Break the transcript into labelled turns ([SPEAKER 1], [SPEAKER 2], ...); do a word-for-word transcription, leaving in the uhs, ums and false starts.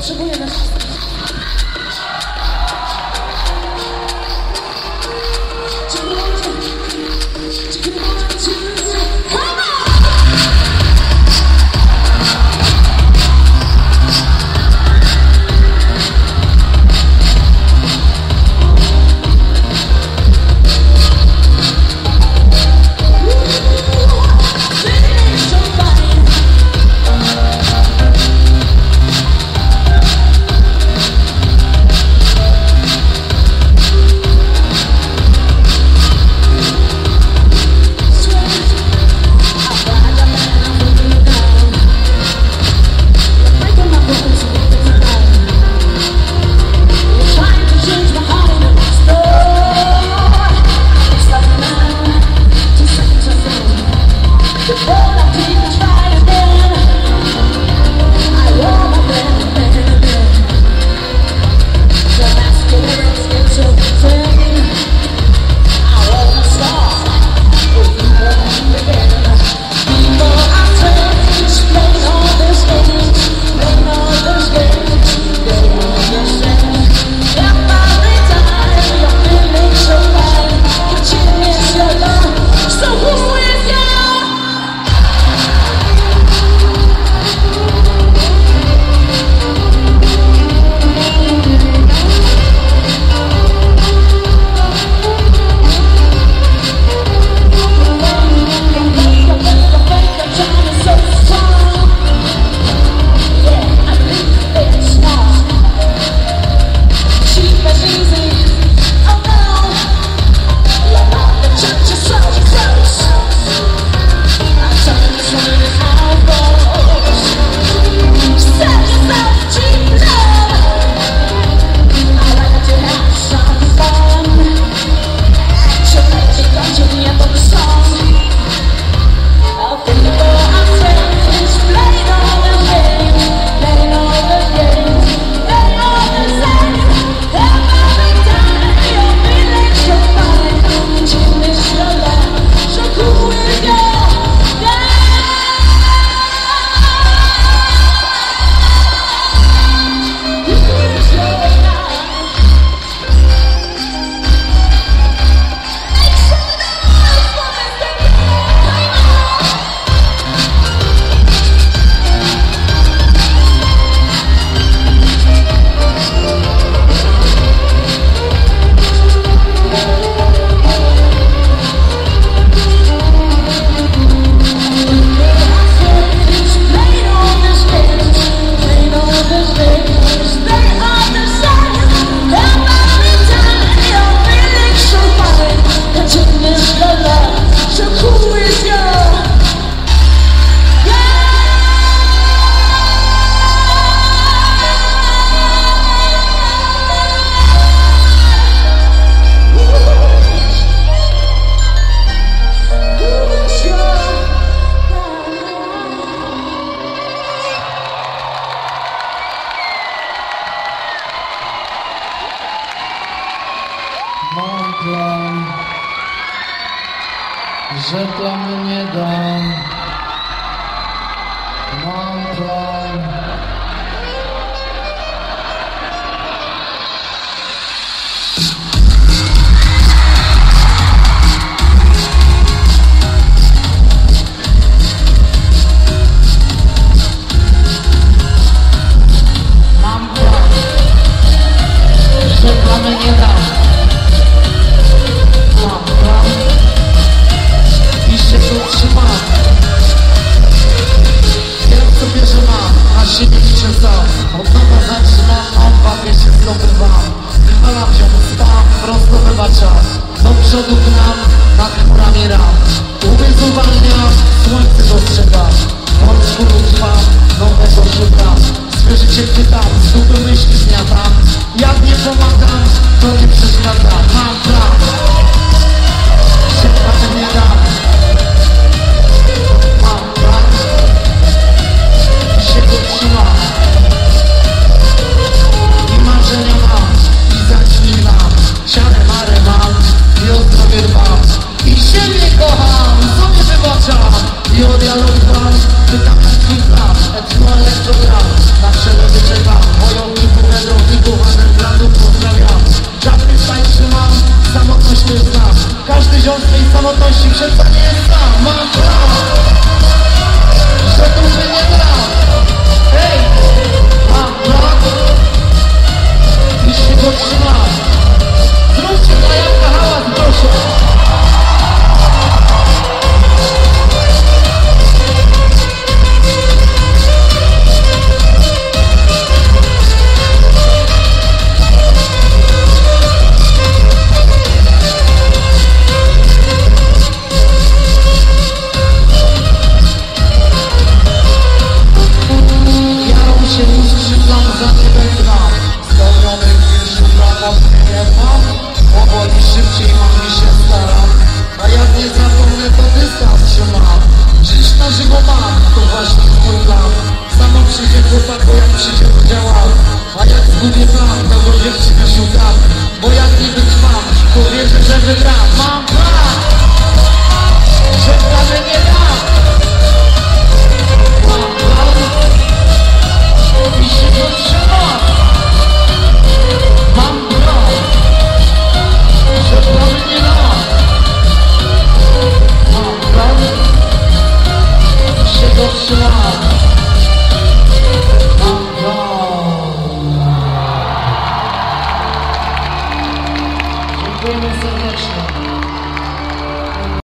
[SPEAKER 1] potrzebuję nas.
[SPEAKER 2] Mam plan, że planu nie dam. Mam plan.
[SPEAKER 3] Mam plan, że planu nie dam. Mam plan i się tu trzymam. Wiem sobie, że mam, a się nie liczę sam. Od nowa zaczynam, a w bawie się zdobywam. Wywalam się z tam, prosto wybaczam. Do przodu gram, nad chmurami ram. Umysł uwalniam, słońce dostrzegam. W oczku trwam, nowego szukam. Swe życie pytam, z dupy myśli zmiatam. Jak nie pomagam, to nie przeszkadza. Mam plan, się planu nie dam. Mam plan i się go trzymam. I marzenia mam, i zaczynam. Siarę marę mam, i o zdrowie dbam. I siebie kocham, sobie wybaczam. I od dialogu wam, pytam jak twój plan. Eksplorator gram, na przeloty czekam. Moją w samotności, przecież nie jest sam. Mam plan, że tu się nie da. Hej, mam plan i się go trzymam. Zróbcie dla Janka hałas, proszę. Powoli szybciej mam i się staram. A jak nie zapomnę, to dystans się mam. Dziś na żywo mam, to właśnie mój plan. Samo przyjdzie chłopak, bo jak przyjdzie to działam. A jak zgubię plan, to go dziewczyna szukam. Bo jak nie wytrwam, to wierzę, że wygram.